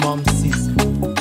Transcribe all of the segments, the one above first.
Mom sis.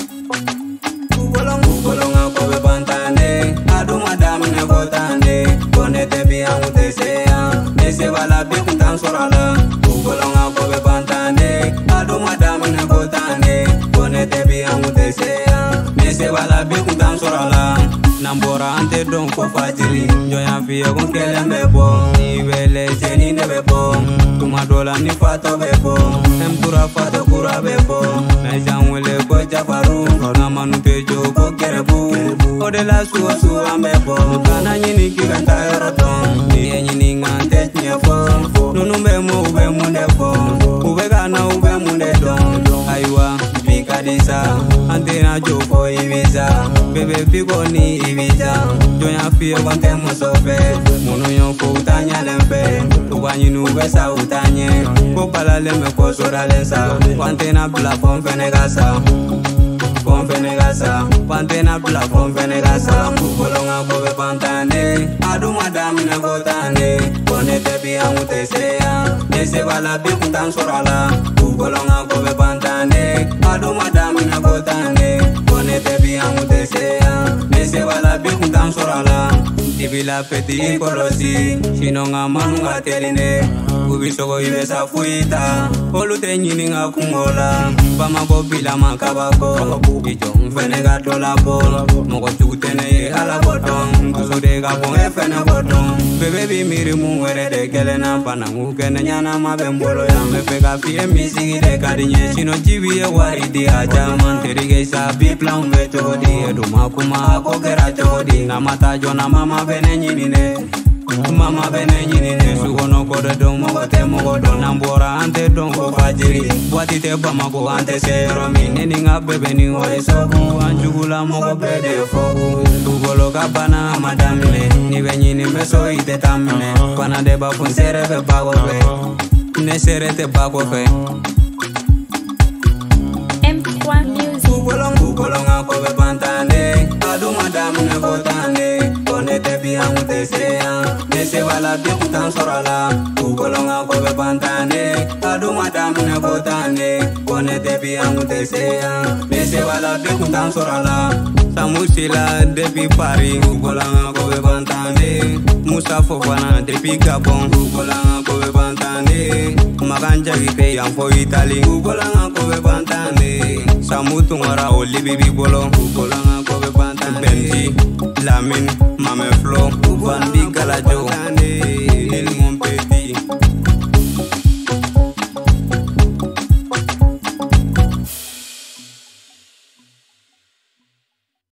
Ukolonga kobe pantane, adu madam ne votane, konete bi amute seya, nese wala bi kuntan sorala. Ukolonga kobe pantane, adu madam ne votane, konete bi amute seya, nese wala bi kuntan sorala. Nambora ante don ko fajiri, joya fiye kon kele mebo, ni wele jeni ne bebo, tuma dola ni fato bebo, empura fato kura bebo, na janwele ko jafaru, na manu pejo ko kerebu, ode la suwa mebo, kana nyini kiganta eroton, ni nyini ngante nyefo, nunu ube mundefo, ube kana ube mundedon, aywa bikadisa, antena joko ibiza, bebe piko ni ibiza, joya fiye kwante musofe, munu yonko utanya lempe, ubanyi nube sa utanye, kopala leme kosora lensa, kwante na bla pomfenegasa, kwante na bla pomfenegasa, ukolonga kobe pantane, adu madam ne votane, konete bi amute seya, nese wala bi kuntan sorala, ukolonga kobe pantane, adu madam ne votane, konete bi amute seya, nese wala bi kuntan sorala. Ibila peti kolosi, shinonga manunga teline, ubisogo ibesa fuita, olute nyini nga kungola, bama bobila makabako, ijo mfenega dolabo, moko chukutene ye halabotong, kusudega ponge fene botong, bebe bimiri muwere de kelena, panangu kene nyana mabembolo ya mepeka fie misigi de kadinye, shino chibi ye waridi ajaman, terige isa bipla umbeto di, eduma kuma akokera chodi, namata jona mama bene nyinine, mama bene nyinine, sugono kode don mogo te mogo don, nambora ante don ko fajiri, buati te bamako ante seromi, nini nga bebe ni oi soku, anjugula mogo bede foku, ugolo kabana madamine, niwe nyini meso ite tamine, pana deba fun serebe bago fe, ne serete bago fe. M3 Music. Ukolonga kobe pantane, adu madam ne votane, konete bi amute seya, nese wala bi kuntan sorala. Ukolonga kobe pantane, adu madam ne votane, konete bi amute seya, nese wala bi kuntan sorala. Samusila depi Paris, ukolonga kobe pantane, Musa Fofana depi Gabon, ukolonga kobe pantane, Maganja gite yanfo Italy, ukolonga kobe pantane, Samutu ngara oli bibi bolo, ukolanga kobe pantane, Benji, Lamin, Mame Flo, Uvandi Galajo.